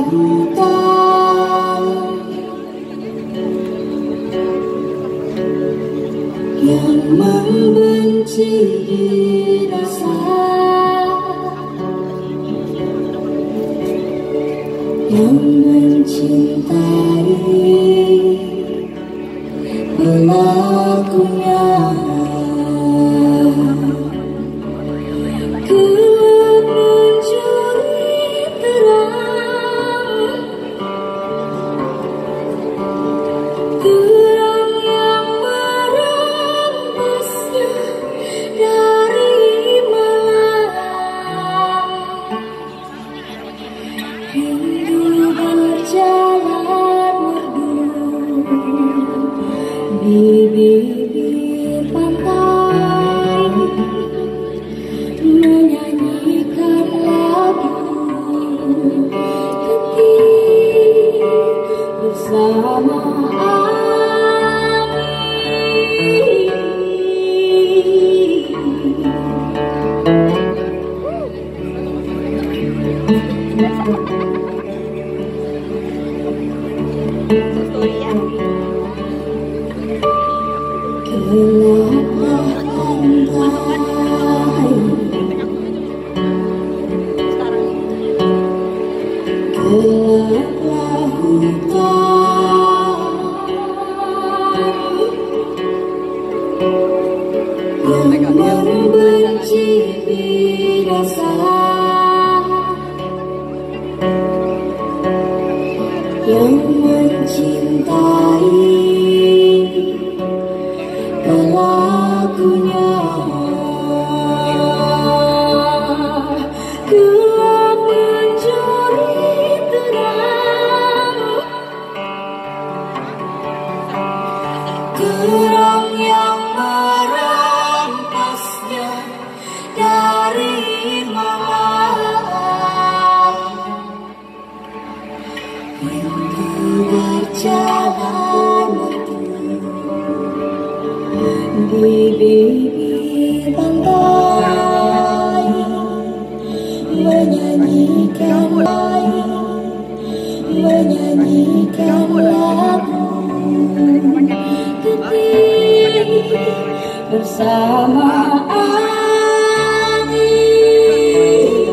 hutan yang membenci rasa, yang mencintai pelakunya. Gelap mencuri terang, terang yang merampasnya dari malam. Rindu berjalan merdu di bibir pantai, menyanyikan lagu ketik bersama angin. Gelaplah pantai, gelaplah hutan yang membenci rasa, yang mencintai pelakunya. Gelap mencuri terang, terang yang merampasnya dari malam. Rindu berjalan di bibir pantai, menyanyikan lagu ketik bersama angin.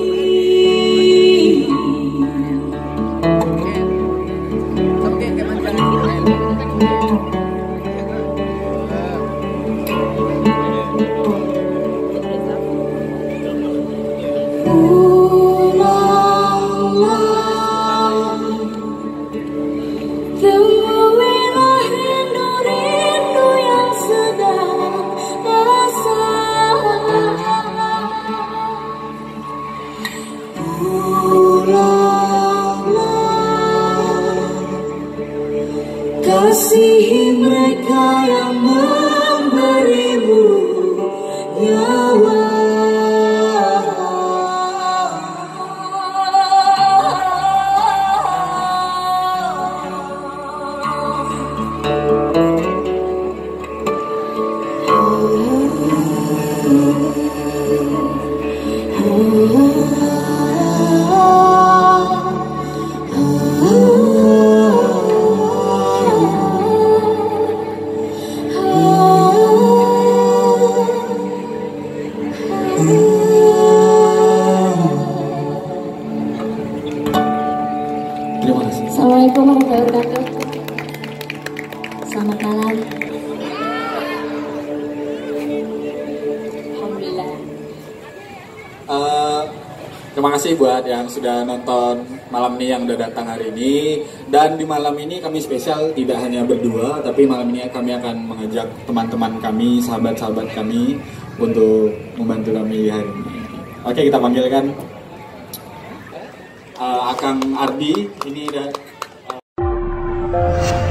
Temuilah rindu-rindu yang sedang basah. Pulanglah, kasihi mereka yang memberimu nyawa. Assalamualaikum warahmatullahi wabarakatuh. Selamat malam. Alhamdulillah. Terima kasih buat yang sudah nonton malam ini, yang udah datang hari ini. Dan di malam ini kami spesial tidak hanya berdua, tapi malam ini kami akan mengajak teman-teman kami, sahabat-sahabat kami untuk membantu kami hari ini. Oke, kita panggilkan Akang Ardi ini dan